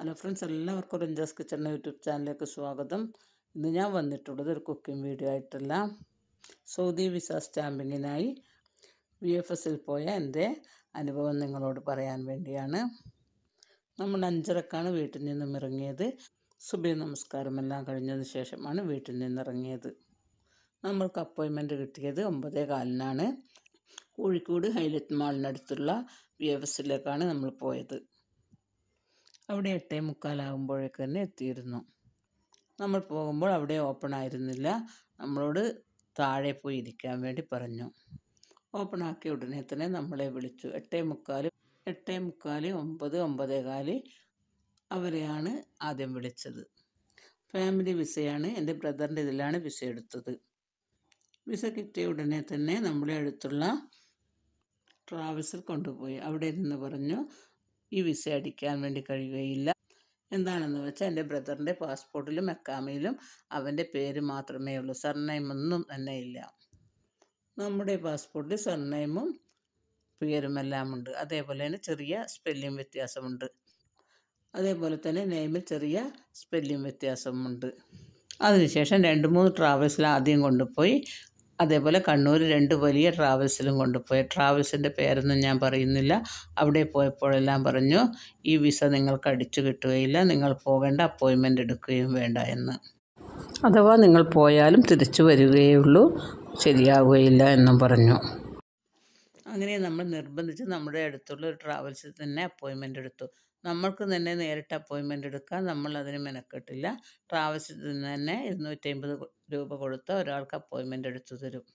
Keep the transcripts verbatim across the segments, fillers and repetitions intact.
Hello friends, എല്ലാവർക്കും റിഞ്ചാസ് kitchen YouTube ചാനലിലേക്ക് സ്വാഗതം. ഇന്ന് ഞാൻ വന്നിട്ടുള്ളത് ഒരു കുക്കിംഗ് വീഡിയോ ആയിട്ടല്ല, സൗദി വിസ സ്റ്റാമ്പിങ്ങിനായി വി എഫ് എസിൽ പോയ എൻ്റെ അനുഭവം നിങ്ങളോട് പറയാൻ വേണ്ടിയാണ്. നമ്മൾ അഞ്ചരക്കാണ് വീട്ടിൽ നിന്നും ഇറങ്ങിയത്. സുബഹി നമസ്കാരമെല്ലാം കഴിഞ്ഞതിന് ശേഷമാണ് വീട്ടിൽ നിന്നിറങ്ങിയത്. നമ്മൾക്ക് അപ്പോയിൻമെൻറ്റ് കിട്ടിയത് ഒമ്പതേ കാലിനാണ്. കോഴിക്കോട് ഹൈലൈറ്റ് മാളിനടുത്തുള്ള വി എഫ് എസിലേക്കാണ് നമ്മൾ പോയത്. അവിടെ എട്ടേ മുക്കാലാകുമ്പോഴേക്ക് തന്നെ എത്തിയിരുന്നു. നമ്മൾ പോകുമ്പോൾ അവിടെ ഓപ്പൺ ആയിരുന്നില്ല. നമ്മളോട് താഴെ പോയി ഇരിക്കാൻ വേണ്ടി പറഞ്ഞു. ഓപ്പൺ ആക്കിയ ഉടനെ തന്നെ നമ്മളെ വിളിച്ചു. എട്ടേ മുക്കാൽ എട്ടേ മുക്കാൽ ഒമ്പത് ഒമ്പതേ കാല് അവരെയാണ് ആദ്യം വിളിച്ചത്. ഫാമിലി വിസയാണ്. എൻ്റെ ബ്രദറിൻ്റെ ഇതിലാണ് വിസ എടുത്തത്. വിസ കിട്ടിയ ഉടനെ തന്നെ നമ്മളെ അടുത്തുള്ള ട്രാവൽസിൽ കൊണ്ടുപോയി. അവിടെ നിന്ന് പറഞ്ഞു, ഈ വിസ അടിക്കാൻ വേണ്ടി കഴിയുകയില്ല. എന്താണെന്ന് വെച്ചാൽ എൻ്റെ ബ്രദറിൻ്റെ പാസ്പോർട്ടിലും എക്കാമയിലും അവൻ്റെ പേര് മാത്രമേ ഉള്ളൂ, സർനെയിമൊന്നും തന്നെ ഇല്ല. നമ്മുടെ പാസ്പോർട്ടിൽ സർനെയിമും പേരുമെല്ലാം ഉണ്ട്. അതേപോലെ തന്നെ ചെറിയ സ്പെല്ലിംഗ് വ്യത്യാസമുണ്ട്. അതേപോലെ തന്നെ നെയിമിൽ ചെറിയ സ്പെല്ലിംഗ് വ്യത്യാസമുണ്ട്. അതിനുശേഷം രണ്ട് മൂന്ന് ട്രാവൽസിൽ ആദ്യം കൊണ്ടുപോയി. അതേപോലെ കണ്ണൂർ രണ്ട് വലിയ ട്രാവൽസിലും കൊണ്ടുപോയി. ട്രാവൽസിൻ്റെ പേരൊന്നും ഞാൻ പറയുന്നില്ല. അവിടെ പോയപ്പോഴെല്ലാം പറഞ്ഞു, ഈ വിസ നിങ്ങൾക്ക് അടിച്ചു കിട്ടുകയില്ല, നിങ്ങൾ പോകേണ്ട, അപ്പോയിൻമെൻ്റ് എടുക്കുകയും വേണ്ട എന്ന്. അഥവാ നിങ്ങൾ പോയാലും തിരിച്ചു വരികയുള്ളൂ, ശരിയാവുകയില്ല എന്നും പറഞ്ഞു. അങ്ങനെ നമ്മൾ നിർബന്ധിച്ച് നമ്മുടെ അടുത്തുള്ള ഒരു ട്രാവൽസിൽ തന്നെ അപ്പോയിൻമെൻ്റ് എടുത്തു. നമ്മൾക്ക് തന്നെ നേരിട്ട് അപ്പോയിൻമെൻ്റ് എടുക്കാൻ നമ്മൾ അതിന് മെനക്കെട്ടില്ല. ട്രാവൽസിൽ നിന്ന് തന്നെ ഇരുന്നൂറ്റി അമ്പത് രൂപ കൊടുത്ത ഒരാൾക്ക് അപ്പോയിൻമെൻ്റ് എടുത്തു തരും.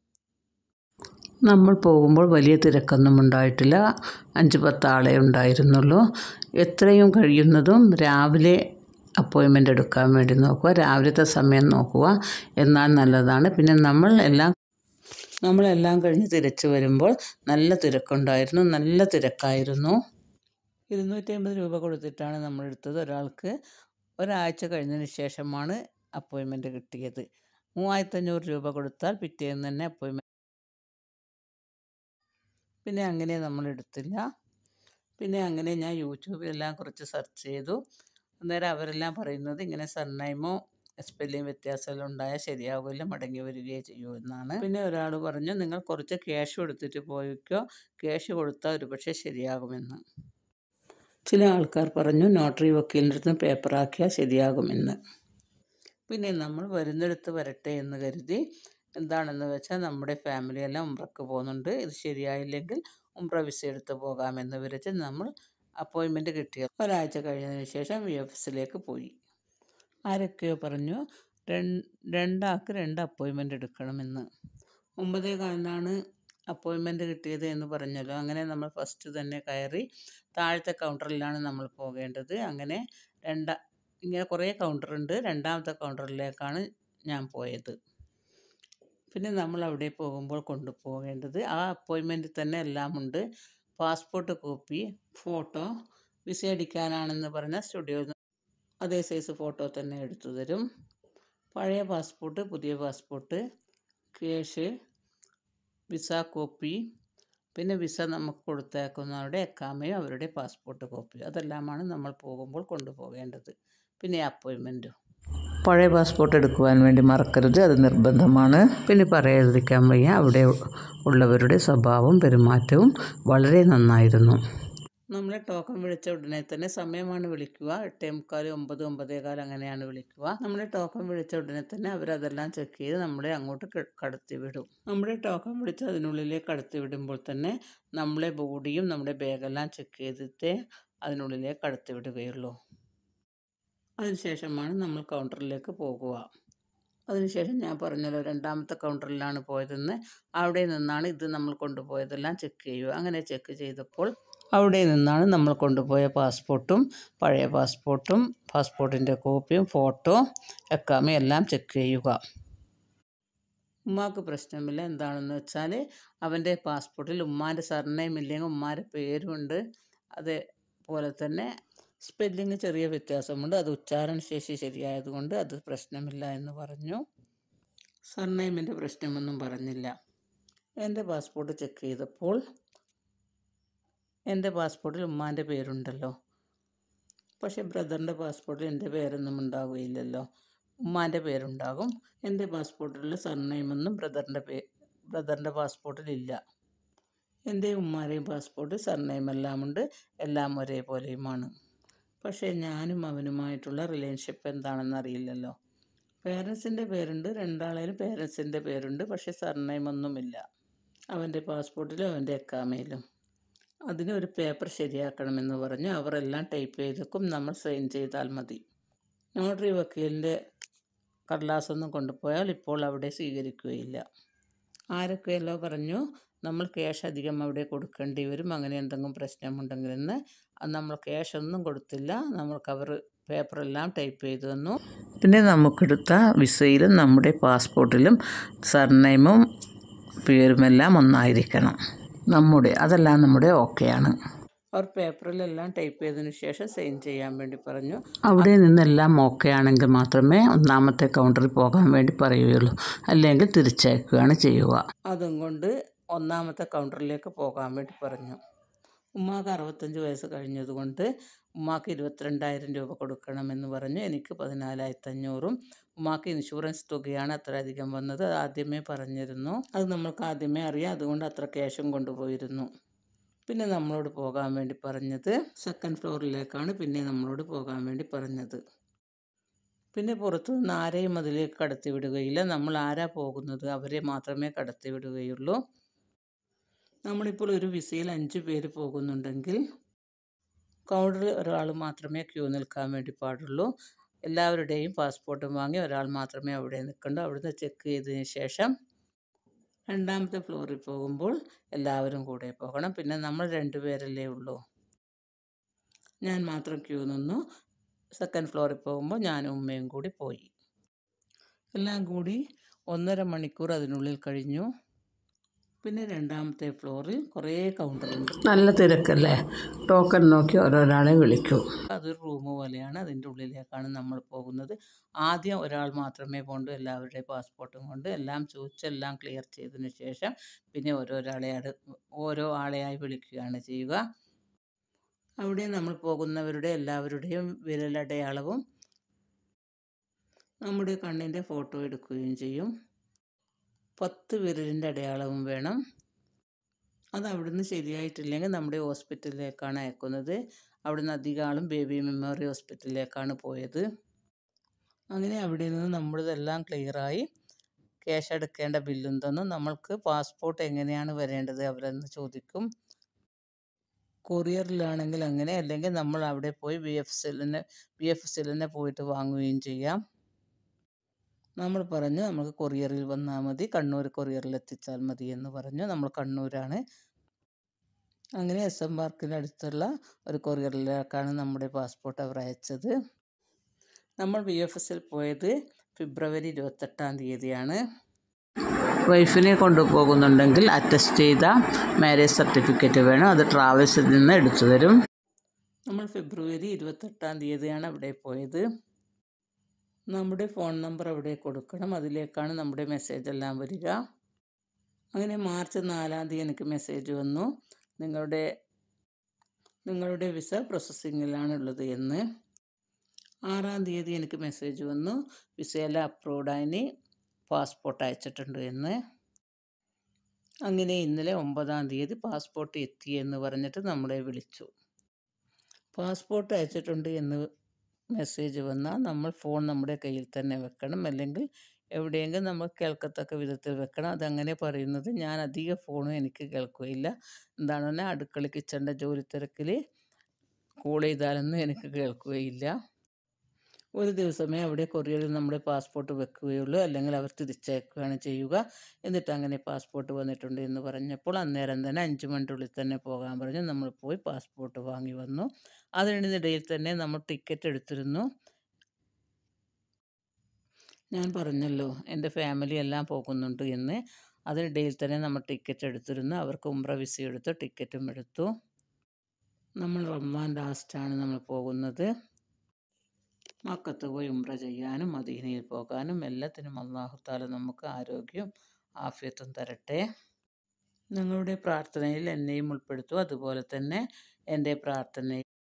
നമ്മൾ പോകുമ്പോൾ വലിയ തിരക്കൊന്നും ഉണ്ടായിട്ടില്ല. അഞ്ച് പത്ത് ആളെ ഉണ്ടായിരുന്നുള്ളൂ. എത്രയും കഴിയുന്നതും രാവിലെ അപ്പോയിൻമെൻ്റ് എടുക്കാൻ വേണ്ടി നോക്കുക. രാവിലത്തെ സമയം നോക്കുക, എന്നാൽ നല്ലതാണ്. പിന്നെ നമ്മൾ എല്ലാം നമ്മളെല്ലാം കഴിഞ്ഞ് തിരിച്ചു വരുമ്പോൾ നല്ല തിരക്കുണ്ടായിരുന്നു. നല്ല തിരക്കായിരുന്നു. ഇരുന്നൂറ്റി അമ്പത് രൂപ കൊടുത്തിട്ടാണ് നമ്മൾ എടുത്തത്. ഒരാൾക്ക് ഒരാഴ്ച കഴിഞ്ഞതിന് ശേഷമാണ് അപ്പോയിൻമെൻറ്റ് കിട്ടിയത്. മൂവായിരത്തഞ്ഞൂറ് രൂപ കൊടുത്താൽ പിറ്റേന്ന് തന്നെ അപ്പോയിൻമെൻറ്റ്. പിന്നെ അങ്ങനെ നമ്മൾ എടുത്തില്ല. പിന്നെ അങ്ങനെ ഞാൻ യൂട്യൂബിലെല്ലാം കുറച്ച് സെർച്ച് ചെയ്തു. അന്നേരം അവരെല്ലാം പറയുന്നത് ഇങ്ങനെ സർനെയിമോ സ്പെല്ലിംഗ് വ്യത്യാസമെല്ലാം ഉണ്ടായാൽ ശരിയാവില്ല, മടങ്ങി വരികയേ ചെയ്യൂ എന്നാണ്. പിന്നെ ഒരാൾ പറഞ്ഞു, നിങ്ങൾ കുറച്ച് ക്യാഷ് കൊടുത്തിട്ട് പോയിക്കോ, ക്യാഷ് കൊടുത്താൽ ഒരുപക്ഷെ ശരിയാകുമെന്ന്. ചില ആൾക്കാർ പറഞ്ഞു, നോട്ടറി വക്കീലിൻ്റെ അടുത്ത് പേപ്പറാക്കിയാൽ ശരിയാകുമെന്ന്. പിന്നെ നമ്മൾ വരുന്നിടത്ത് വരട്ടെ എന്ന് കരുതി. എന്താണെന്ന് വെച്ചാൽ നമ്മുടെ ഫാമിലിയെല്ലാം ഉംറയ്ക്ക് പോകുന്നുണ്ട്, ഇത് ശരിയായില്ലെങ്കിൽ ഉംറ വിസ എടുത്ത് പോകാമെന്ന് വിചാരിച്ച് നമ്മൾ അപ്പോയിൻമെൻറ്റ് കിട്ടിയ ഒരാഴ്ച കഴിഞ്ഞതിന് ശേഷം വി എഫ് എസിലേക്ക് പോയി. ആരൊക്കെയോ പറഞ്ഞു രണ്ടാൾക്ക് രണ്ട് അപ്പോയിൻമെൻ്റ് എടുക്കണമെന്ന്. ഒമ്പതേ കാലിനാണ് അപ്പോയിൻമെൻറ്റ് കിട്ടിയത് എന്ന് പറഞ്ഞല്ലോ. അങ്ങനെ നമ്മൾ ഫസ്റ്റ് തന്നെ കയറി. താഴത്തെ കൗണ്ടറിലാണ് നമ്മൾ പോകേണ്ടത്. അങ്ങനെ രണ്ടാ ഇങ്ങനെ കുറേ കൗണ്ടറുണ്ട്. രണ്ടാമത്തെ കൗണ്ടറിലേക്കാണ് ഞാൻ പോയത്. പിന്നെ നമ്മൾ അവിടെ പോകുമ്പോൾ കൊണ്ടുപോകേണ്ടത് ആ അപ്പോയിൻമെൻറ്റിൽ തന്നെ എല്ലാം ഉണ്ട്. പാസ്പോർട്ട് കോപ്പി, ഫോട്ടോ, വിസ അടിക്കാനാണെന്ന് പറഞ്ഞാൽ സ്റ്റുഡിയോയിൽ അതേ സൈസ് ഫോട്ടോ തന്നെ എടുത്തു തരും. പഴയ പാസ്പോർട്ട്, പുതിയ പാസ്പോർട്ട്, ക്യാഷ്, വിസ കോപ്പി, പിന്നെ വിസ നമുക്ക് കൊടുത്തേക്കുന്നവരുടെ എക്കാമയും അവരുടെ പാസ്പോർട്ട് കോപ്പി, അതെല്ലാമാണ് നമ്മൾ പോകുമ്പോൾ കൊണ്ടുപോകേണ്ടത്. പിന്നെ അപ്പോയിൻമെൻറ്റും. പഴയ പാസ്പോർട്ട് എടുക്കുവാൻ വേണ്ടി മറക്കരുത്, അത് നിർബന്ധമാണ്. പിന്നെ പറയാതിരിക്കാൻ വയ്യ, അവിടെ ഉള്ളവരുടെ സ്വഭാവവും പെരുമാറ്റവും വളരെ നന്നായിരുന്നു. നമ്മളെ ടോക്കൺ വിളിച്ച ഉടനെ തന്നെ സമയമാണ് വിളിക്കുക. എട്ടേ മുക്കാൽ ഒമ്പത് ഒമ്പതേ കാൽ അങ്ങനെയാണ് വിളിക്കുക. നമ്മളെ ടോക്കൺ വിളിച്ച ഉടനെ തന്നെ അവരതെല്ലാം ചെക്ക് ചെയ്ത് നമ്മളെ അങ്ങോട്ട് കടത്തി വിടും. നമ്മുടെ ടോക്കൺ വിളിച്ച് അതിനുള്ളിലേക്ക് കടത്തി വിടുമ്പോൾ തന്നെ നമ്മളെ ബോഡിയും നമ്മുടെ ബാഗെല്ലാം ചെക്ക് ചെയ്തിട്ടേ അതിനുള്ളിലേക്ക് കടത്തി വിടുകയുള്ളൂ. അതിനുശേഷമാണ് നമ്മൾ കൗണ്ടറിലേക്ക് പോകുക. അതിനുശേഷം ഞാൻ പറഞ്ഞല്ലോ രണ്ടാമത്തെ കൗണ്ടറിലാണ് പോയതെന്ന്. അവിടെ നിന്നാണ് ഇത് നമ്മൾ കൊണ്ടുപോയതെല്ലാം ചെക്ക് ചെയ്യുക. അങ്ങനെ ചെക്ക് ചെയ്തപ്പോൾ അവിടെ നിന്നാണ് നമ്മൾ കൊണ്ടുപോയ പാസ്പോർട്ടും പഴയ പാസ്പോർട്ടും പാസ്പോർട്ടിൻ്റെ കോപ്പിയും ഫോട്ടോ എക്കാമയും എല്ലാം ചെക്ക് ചെയ്യുക. ഉമ്മാക്ക് പ്രശ്നമില്ല. എന്താണെന്ന് വെച്ചാൽ അവൻ്റെ പാസ്പോർട്ടിൽ ഉമ്മാൻ്റെ സർനെയിം ഇല്ലെങ്കിൽ ഉമ്മാൻ്റെ പേരുമുണ്ട്. അതേപോലെ തന്നെ സ്പെല്ലിങ് ചെറിയ വ്യത്യാസമുണ്ട്. അത് ഉച്ചാരണ ശേഷി ശരിയായതുകൊണ്ട് അത് പ്രശ്നമില്ല എന്ന് പറഞ്ഞു. സർനെയിമിൻ്റെ പ്രശ്നമൊന്നും പറഞ്ഞില്ല. എൻ്റെ പാസ്പോർട്ട് ചെക്ക് ചെയ്തപ്പോൾ എൻ്റെ പാസ്പോർട്ടിൽ ഉമ്മാൻ്റെ പേരുണ്ടല്ലോ, പക്ഷേ ബ്രദറിൻ്റെ പാസ്പോർട്ടിൽ എൻ്റെ പേരൊന്നും ഉണ്ടാവുകയില്ലല്ലോ, ഉമ്മാൻ്റെ പേരുണ്ടാകും. എൻ്റെ പാസ്പോർട്ടിൽ സർനെയിമൊന്നും ബ്രദറിൻ്റെ പേ ബ്രദറിൻ്റെ പാസ്പോർട്ടിലില്ല. എൻ്റെ ഉമ്മാരെയും പാസ്പോർട്ട് സർനെയിമെല്ലാം ഉണ്ട്, എല്ലാം ഒരേപോലെയുമാണ്. പക്ഷേ ഞാനും അവനുമായിട്ടുള്ള റിലേഷൻഷിപ്പ് എന്താണെന്ന് അറിയില്ലല്ലോ. പേരൻസിൻ്റെ പേരുണ്ട്, രണ്ടാളേലും പേരൻസിൻ്റെ പേരുണ്ട്, പക്ഷേ സർനെയിമൊന്നുമില്ല അവൻ്റെ പാസ്പോർട്ടിലും അവൻ്റെ എക്കാമയിലും. അതിനൊരു പേപ്പർ ശരിയാക്കണമെന്ന് പറഞ്ഞു. അവരെല്ലാം ടൈപ്പ് ചെയ്തേക്കും, നമ്മൾ സൈൻ ചെയ്താൽ മതി. നോട്ടറി വക്കീലിൻ്റെ കടലാസൊന്നും കൊണ്ടുപോയാൽ ഇപ്പോൾ അവിടെ സ്വീകരിക്കുകയില്ല. ആരൊക്കെയല്ലോ പറഞ്ഞു നമ്മൾ ക്യാഷ് അധികം അവിടെ കൊടുക്കേണ്ടി വരും, അങ്ങനെ എന്തെങ്കിലും പ്രശ്നമുണ്ടെങ്കിലെന്ന്. നമ്മൾ ക്യാഷ് ഒന്നും കൊടുത്തില്ല, നമ്മൾക്ക് അവർ പേപ്പറെല്ലാം ടൈപ്പ് ചെയ്തു തന്നു. പിന്നെ നമുക്കെടുത്ത വിസയിലും നമ്മുടെ പാസ്പോർട്ടിലും സർനെയിമും പേരുമെല്ലാം ഒന്നായിരിക്കണം നമ്മുടെ, അതെല്ലാം നമ്മുടെ ഓക്കെയാണ്. അവർ പേപ്പറിലെല്ലാം ടൈപ്പ് ചെയ്തതിനു ശേഷം സൈൻ ചെയ്യാൻ വേണ്ടി പറഞ്ഞു. അവിടെ നിന്നെല്ലാം ഓക്കെ ആണെങ്കിൽ മാത്രമേ ഒന്നാമത്തെ കൗണ്ടറിൽ പോകാൻ വേണ്ടി പറയുകയുള്ളൂ, അല്ലെങ്കിൽ തിരിച്ചയക്കുകയാണ് ചെയ്യുക. അതും കൊണ്ട് ഒന്നാമത്തെ കൗണ്ടറിലേക്ക് പോകാൻ വേണ്ടി പറഞ്ഞു. ഉമ്മാക്ക് അറുപത്തഞ്ച് വയസ്സ് കഴിഞ്ഞതുകൊണ്ട് ഉമ്മാക്ക് ഇരുപത്തിരണ്ടായിരം രൂപ കൊടുക്കണമെന്ന് പറഞ്ഞു. എനിക്ക് പതിനാലായിരത്തി അഞ്ഞൂറും. ഉമ്മാക്ക് ഇൻഷുറൻസ് തുകയാണ് അത്ര അധികം വന്നത്, അത് ആദ്യമേ പറഞ്ഞിരുന്നു. അത് നമ്മൾക്ക് ആദ്യമേ അറിയാം, അതുകൊണ്ട് അത്ര ക്യാഷും കൊണ്ടുപോയിരുന്നു. പിന്നെ നമ്മളോട് പോകാൻ വേണ്ടി പറഞ്ഞത് സെക്കൻഡ് ഫ്ലോറിലേക്കാണ്. പിന്നെ നമ്മളോട് പോകാൻ വേണ്ടി പറഞ്ഞത്. പിന്നെ പുറത്തു നിന്ന് ആരെയും അതിലേക്ക് കടത്തി വിടുകയില്ല, നമ്മൾ ആരാ പോകുന്നത് അവരെ മാത്രമേ കടത്തി വിടുകയുള്ളൂ. നമ്മളിപ്പോൾ ഒരു വിസയിൽ അഞ്ച് പേര് പോകുന്നുണ്ടെങ്കിൽ കൗണ്ടറിൽ ഒരാൾ മാത്രമേ ക്യൂ നിൽക്കാൻ വേണ്ടി പാടുള്ളൂ. എല്ലാവരുടെയും പാസ്പോർട്ടും വാങ്ങി ഒരാൾ മാത്രമേ അവിടെ നിൽക്കണ്ടൂ. അവിടുന്ന് ചെക്ക് ചെയ്തതിന് ശേഷം രണ്ടാമത്തെ ഫ്ലോറിൽ പോകുമ്പോൾ എല്ലാവരും കൂടെ പോകണം. പിന്നെ നമ്മൾ രണ്ട് പേരല്ലേ ഉള്ളൂ, ഞാൻ മാത്രം ക്യൂ നിന്നു. സെക്കൻഡ് ഫ്ലോറിൽ പോകുമ്പോൾ ഞാനും ഉമ്മയും കൂടി പോയി. എല്ലാം കൂടി ഒന്നര മണിക്കൂർ അതിനുള്ളിൽ കഴിഞ്ഞു. പിന്നെ രണ്ടാമത്തെ ഫ്ലോറിൽ കുറേ കൗണ്ടറുണ്ട്, നല്ല തിരക്കല്ലേ. ടോക്കൺ നോക്കി ഓരോരാളെ വിളിക്കൂ. അതൊരു റൂം പോലെയാണ്, അതിൻ്റെ ഉള്ളിലേക്കാണ് നമ്മൾ പോകുന്നത്. ആദ്യം ഒരാൾ മാത്രമേ പോകണ്ടൂ, എല്ലാവരുടെയും പാസ്പോർട്ടും കൊണ്ട് എല്ലാം ചോദിച്ചെല്ലാം ക്ലിയർ ചെയ്തതിന് ശേഷം പിന്നെ ഓരോരാളെ അടു ഓരോ ആളെയായി വിളിക്കുകയാണ് ചെയ്യുക. അവിടെ നമ്മൾ പോകുന്നവരുടെ എല്ലാവരുടെയും വിരലടയാളവും നമ്മുടെ കണ്ണിൻ്റെ ഫോട്ടോ എടുക്കുകയും ചെയ്യും. പത്ത് വിരലിൻ്റെ അടയാളവും വേണം. അത് അവിടുന്ന് ശരിയായിട്ടില്ലെങ്കിൽ നമ്മുടെ ഹോസ്പിറ്റലിലേക്കാണ് അയക്കുന്നത്. അവിടുന്ന് അധികം ആളും ബേബി മെമ്മോറി ഹോസ്പിറ്റലിലേക്കാണ് പോയത്. അങ്ങനെ അവിടെ നിന്ന് നമ്മുടെതെല്ലാം ക്ലിയറായി. ക്യാഷ് അടക്കേണ്ട ബില്ലും തന്നു. നമ്മൾക്ക് പാസ്പോർട്ട് എങ്ങനെയാണ് വരേണ്ടത് അവരെന്ന് ചോദിക്കും. കൊറിയറിലാണെങ്കിൽ അങ്ങനെ, അല്ലെങ്കിൽ നമ്മൾ അവിടെ പോയി വി എഫ് സെല്ലിനെ വി എഫ് സെല്ലിനെ പോയിട്ട് വാങ്ങുകയും ചെയ്യാം. നമ്മൾ പറഞ്ഞു നമുക്ക് കൊറിയറിൽ വന്നാൽ മതി, കണ്ണൂർ കൊറിയറിൽ എത്തിച്ചാൽ മതി എന്ന് പറഞ്ഞു. നമ്മൾ കണ്ണൂരാണ്. അങ്ങനെ എസ് എം പാർക്കിന് അടുത്തുള്ള ഒരു കൊറിയറിലേക്കാണ് നമ്മുടെ പാസ്പോർട്ട് അവർ അയച്ചത്. നമ്മൾ വി എഫ് എസിൽ പോയത് ഫെബ്രുവരി ഇരുപത്തെട്ടാം തീയതിയാണ്. വൈഫിനെ കൊണ്ടുപോകുന്നുണ്ടെങ്കിൽ അറ്റസ്റ്റ് ചെയ്ത മാരേജ് സർട്ടിഫിക്കറ്റ് വേണം, അത് ട്രാവൽസിൽ നിന്ന് എടുത്തു തരും. നമ്മൾ ഫെബ്രുവരി ഇരുപത്തെട്ടാം തീയതിയാണ് അവിടെ പോയത്. നമ്മുടെ ഫോൺ നമ്പർ അവിടെ കൊടുക്കണം, അതിലേക്കാണ് നമ്മുടെ മെസ്സേജ് എല്ലാം വരിക. അങ്ങനെ മാർച്ച് നാലാം തീയതി എനിക്ക് മെസ്സേജ് വന്നു, നിങ്ങളുടെ നിങ്ങളുടെ വിസ പ്രോസസ്സിങ്ങിലാണുള്ളത് എന്ന്. ആറാം തീയതി എനിക്ക് മെസ്സേജ് വന്നു, വിസയെല്ലാം അപ്രൂവ്ഡായി, പാസ്പോർട്ട് അയച്ചിട്ടുണ്ട് എന്ന്. അങ്ങനെ ഇന്നലെ ഒമ്പതാം തീയതി പാസ്പോർട്ട് എത്തി എന്ന് പറഞ്ഞിട്ട് നമ്മളെ വിളിച്ചു. പാസ്പോർട്ട് അയച്ചിട്ടുണ്ട് എന്ന് മെസ്സേജ് വന്നാൽ നമ്മൾ ഫോൺ നമ്മുടെ കയ്യിൽ തന്നെ വെക്കണം, അല്ലെങ്കിൽ എവിടെയെങ്കിലും നമ്മൾ കേൾക്കത്തക്ക വിധത്തിൽ വെക്കണം. അതങ്ങനെ പറയുന്നത് ഞാൻ അധികം ഫോണും എനിക്ക് കേൾക്കുകയില്ല. എന്താണെന്ന് പറഞ്ഞാൽ അടുക്കള കിച്ചണിൻ്റെ ജോലി തിരക്കിൽ കോൾ ചെയ്താലൊന്നും എനിക്ക് കേൾക്കുകയില്ല. ഒരു ദിവസമേ അവിടെ കൊറിയറിൽ നമ്മുടെ പാസ്പോർട്ട് വെക്കുകയുള്ളൂ, അല്ലെങ്കിൽ അവർ തിരിച്ചയക്കുകയാണ് ചെയ്യുക. എന്നിട്ട് അങ്ങനെ പാസ്പോർട്ട് വന്നിട്ടുണ്ട് എന്ന് പറഞ്ഞപ്പോൾ അന്നേരം തന്നെ അഞ്ച് മിനിറ്റ് ഉള്ളിൽ തന്നെ പോകാൻ പറഞ്ഞു. നമ്മൾ പോയി പാസ്പോർട്ട് വാങ്ങി വന്നു. അതിനിടയിൽ തന്നെ നമ്മൾ ടിക്കറ്റ് എടുത്തിരുന്നു. ഞാൻ പറഞ്ഞല്ലോ എൻ്റെ ഫാമിലി എല്ലാം പോകുന്നുണ്ട് എന്ന്. അതിനിടയിൽ തന്നെ നമ്മൾ ടിക്കറ്റ് എടുത്തിരുന്നു. അവർക്ക് ഉംറ വിസ എടുത്തു, ടിക്കറ്റും എടുത്തു. നമ്മൾ റമദാൻ ലാസ്റ്റാണ് നമ്മൾ പോകുന്നത്. മക്കത്ത് പോയി ഉംറ ചെയ്യാനും മദീനയിൽ പോകാനും എല്ലാത്തിനും അല്ലാഹു തആല നമുക്ക് ആരോഗ്യവും ആഫിയത്തും തരട്ടെ. നിങ്ങളുടെ പ്രാർത്ഥനയിൽ എന്നെയും ഉൾപ്പെടുത്തുക. അതുപോലെ തന്നെ എൻ്റെ പ്രാർത്ഥനയിൽ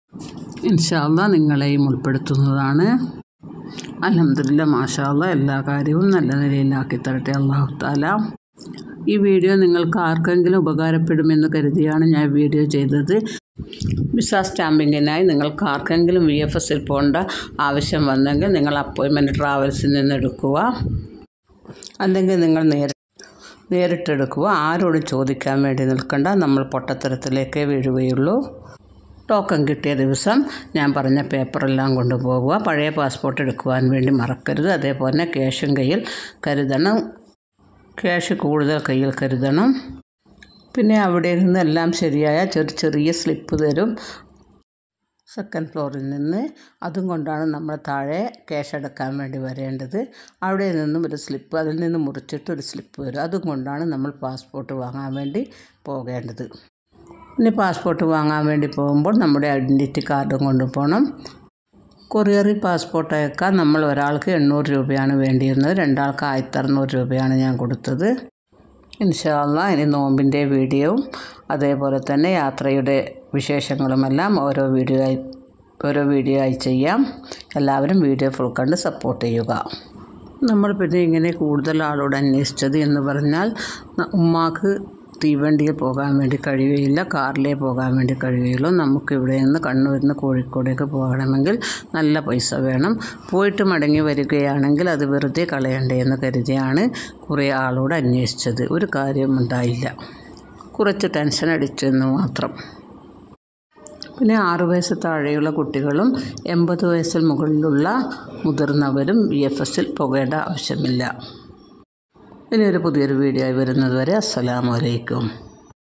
ഇൻഷാ അല്ലാഹ് നിങ്ങളെയും ഉൾപ്പെടുത്തുന്നതാണ്. അൽഹംദുലില്ലാഹ് മാഷാ അല്ലാഹ് എല്ലാ കാര്യവും നല്ല നിലയിലാക്കി തരട്ടെ അല്ലാഹു തആല. ഈ വീഡിയോ നിങ്ങൾക്ക് ആർക്കെങ്കിലും ഉപകാരപ്പെടുമെന്ന് കരുതിയാണ് ഞാൻ വീഡിയോ ചെയ്തത്. വിസ സ്റ്റാമ്പിങ്ങിനായി നിങ്ങൾക്ക് ആർക്കെങ്കിലും വി എഫ് എസിൽ പോകേണ്ട ആവശ്യം വന്നെങ്കിൽ നിങ്ങൾ അപ്പോയിൻമെൻറ്റ് ട്രാവൽസിൽ നിന്ന് എടുക്കുക, അല്ലെങ്കിൽ നിങ്ങൾ നേരിട്ട് നേരിട്ടെടുക്കുക. ആരോടും ചോദിക്കാൻ വേണ്ടി നിൽക്കണ്ട, നമ്മൾ പൊട്ടത്തരത്തിലേക്കേ വീഴുകയുള്ളൂ. ടോക്കൺ കിട്ടിയ ദിവസം ഞാൻ പറഞ്ഞ പേപ്പറെല്ലാം കൊണ്ടുപോകുക. പഴയ പാസ്പോർട്ട് എടുക്കുവാൻ വേണ്ടി മറക്കരുത്. അതേപോലെ ക്യാഷും കയ്യിൽ കരുതണം, ക്യാഷ് കൂടുതൽ കയ്യിൽ കരുതണം. പിന്നെ അവിടെ നിന്ന് എല്ലാം ശരിയായ ചെറിയ ചെറിയ സ്ലിപ്പ് തരും സെക്കൻഡ് ഫ്ലോറിൽ നിന്ന്. അതും കൊണ്ടാണ് നമ്മൾ താഴെ ക്യാഷ് എടുക്കാൻ വേണ്ടി വരേണ്ടത്. അവിടെ നിന്നും ഒരു സ്ലിപ്പ്, അതിൽ നിന്ന് മുറിച്ചിട്ട് ഒരു സ്ലിപ്പ് വരും. അതും കൊണ്ടാണ് നമ്മൾ പാസ്പോർട്ട് വാങ്ങാൻ വേണ്ടി പോകേണ്ടത്. ഇനി പാസ്പോർട്ട് വാങ്ങാൻ വേണ്ടി പോകുമ്പോൾ നമ്മുടെ ഐഡൻറ്റിറ്റി കാർഡും കൊണ്ടുപോകണം. കൊറിയറിൽ പാസ്പോർട്ട് അയക്കാൻ നമ്മൾ ഒരാൾക്ക് എണ്ണൂറ് രൂപയാണ് വേണ്ടിയിരുന്നത്, രണ്ടാൾക്ക് ആയിരത്തി അറുന്നൂറ് രൂപയാണ് ഞാൻ കൊടുത്തത്. ഇൻഷാ അല്ലാഹ് ഇനി നോമ്പിൻ്റെ വീഡിയോയും അതേപോലെ തന്നെ യാത്രയുടെ വിശേഷങ്ങളുമെല്ലാം ഓരോ വീഡിയോ ആയി ഓരോ വീഡിയോ ആയി ചെയ്യാം. എല്ലാവരും വീഡിയോ ഫുൾ കണ്ട് സപ്പോർട്ട് ചെയ്യുക. നമ്മൾ പിന്നെ ഇങ്ങനെ കൂടുതൽ ആളോട് അന്വേഷിച്ചത് എന്ന് പറഞ്ഞാൽ, ഉമ്മാക്ക് തീവണ്ടിയിൽ പോകാൻ വേണ്ടി കഴിയുകയില്ല, കാറിലേ പോകാൻ വേണ്ടി കഴിയുകയുള്ളൂ. നമുക്ക് ഇവിടെ നിന്ന് കണ്ണൂരിൽ നിന്ന് കോഴിക്കോടേക്ക് പോകണമെങ്കിൽ നല്ല പൈസ വേണം. പോയിട്ട് മടങ്ങി വരികയാണെങ്കിൽ അത് വെറുതെ കളയണ്ടേ എന്ന് കരുതിയാണ് കുറേ ആളോട് അന്വേഷിച്ചത്. ഒരു കാര്യമുണ്ടായില്ല, കുറച്ച് ടെൻഷൻ അടിച്ചെന്ന് മാത്രം. പിന്നെ ആറ് വയസ്സ് താഴെയുള്ള കുട്ടികളും എൺപത് വയസ്സിൽ മുകളിലുള്ള മുതിർന്നവരും വി എഫ് എസിൽ പോകേണ്ട ആവശ്യമില്ല. ഇനി ഒരു പുതിയൊരു വീഡിയോ ആയി വരുന്നത് വരെ അസ്സലാമു അലൈക്കും.